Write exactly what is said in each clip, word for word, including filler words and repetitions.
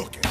cooking.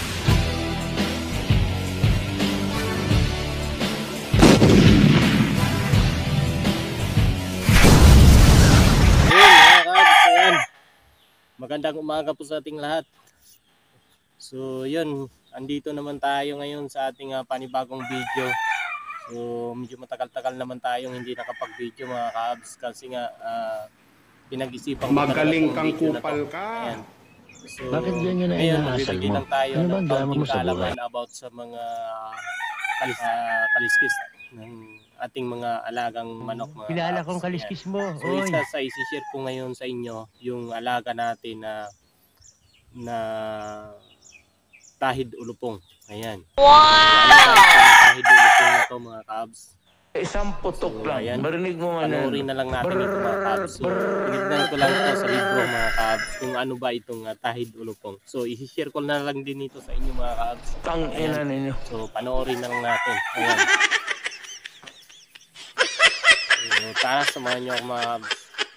Magandang umaga po sa ating lahat. So yun, andito naman tayo ngayon sa ating uh, panibagong video. So medyo matagal-tagal naman tayong hindi nakapag-video mga kabs kasi nga uh, pinag-isipan ko magaling kang kupal ka. Ayan. So bakit ganyan na ngayon inaasal magbibigay mo? lang tayo Ano ng bang drama mo kaunting sa kaalaman buhay? about sa mga kalis uh, kaliskis ng ating mga alagang manok mga Kilala kabs. kong kaliskis mo. So Oy. isa sa isi-share ko ngayon sa inyo yung alaga natin na na tahid ulupong. Ayan. Wow! Tahid ulupong na to mga kabs. Isang putok So, lang. ayan. Marinig mo nga Panoorin na lang natin ito mga kabs. So, tinignan ko lang ito sa libro mga kabs kung ano ba itong uh, tahid ulupong. So isi-share ko na lang din ito sa inyo mga kabs. Tang ina ninyo. So panoorin na lang natin. Ayan. So, tara, samahan nyo ako mga kabs.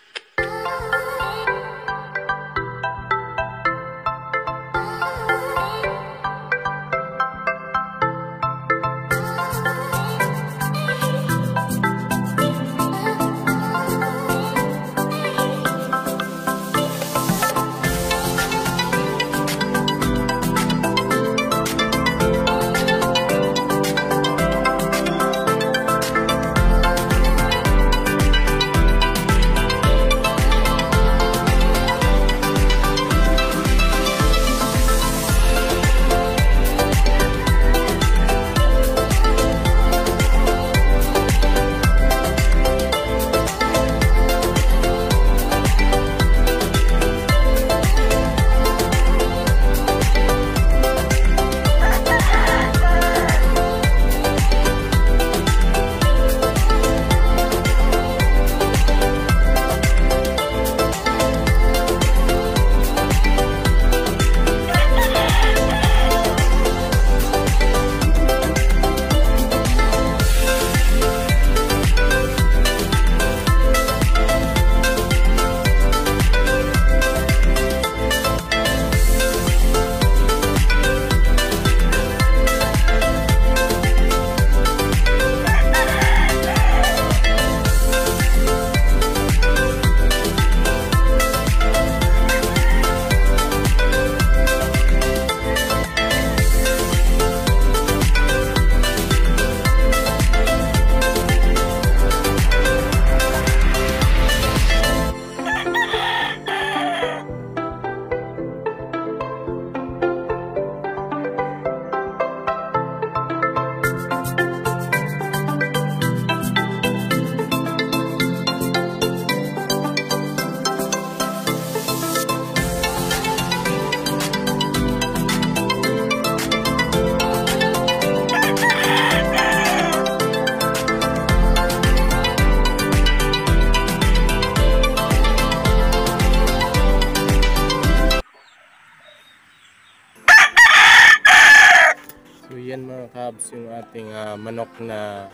So yan mga kabs yung ating uh, manok na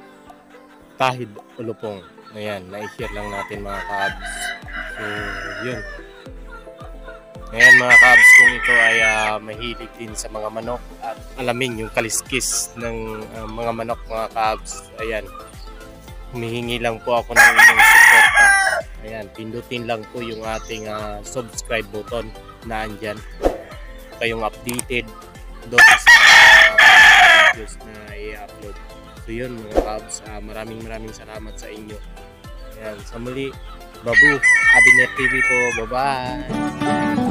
tahid ulupong. Ayan, na-share lang natin mga kabs. So yun. Ayan mga kabs, kung ito ay uh, mahilig din sa mga manok at alamin yung kaliskis ng uh, mga manok mga kabs. Ayan, humihingi lang po ako ng inyong suporta. Ayan, pindutin lang po yung ating uh, subscribe button na andyan. Kayong updated doon sa videos na i-upload. So yun mga kabs, uh, maraming maraming salamat sa inyo. Ayan, sa muli, Babu, Abiner T V po, bye bye!